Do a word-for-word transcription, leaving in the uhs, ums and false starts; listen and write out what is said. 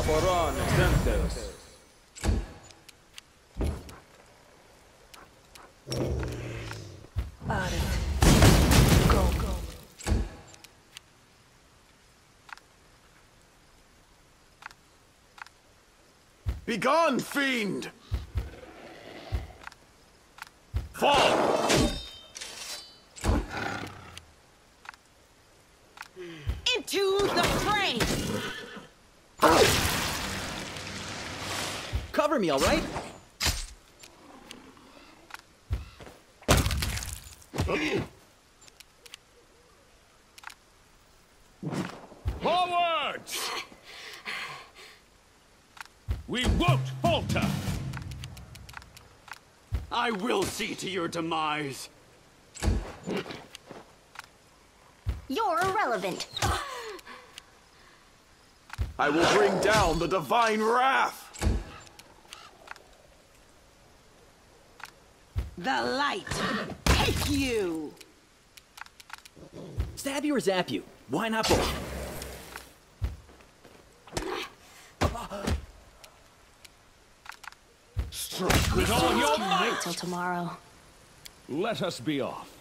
Foran Exemptes. Go, go. Begone, fiend! Fall! Into the frame! Cover me, all right? Forwards! We won't falter! I will see to your demise. You're irrelevant. I will bring down the divine wrath. The light! Take you! Stab you or zap you? Why not both? Strike with all your Can't wait might! till tomorrow. Let us be off.